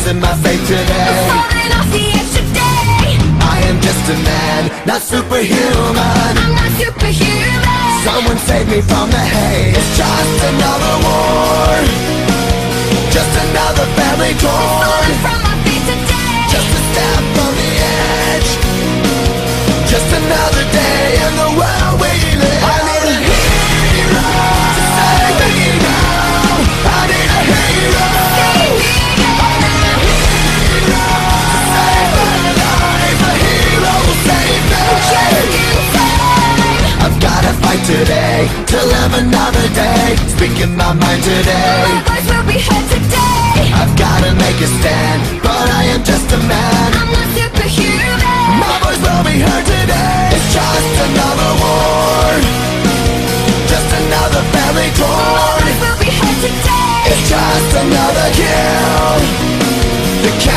losing my faith today. I'm falling off the edge today. I am just a man, not superhuman. I'm not superhuman. Someone save me from the hate. It's just another war, just another family torn. Falling from my feet today. Just a step from the edge, just another day in the world we live. I need a hero to save me now. I need a hero. I need a hero to save my life. A hero will save me. I've gotta fight today to live another day. Speaking my mind today. My voice will be heard today. I've gotta make a stand, but I am just a man. I'm not superhuman. My voice will be heard today. It's just another war, just another family My torn. voice will be heard today. It's just another kill. The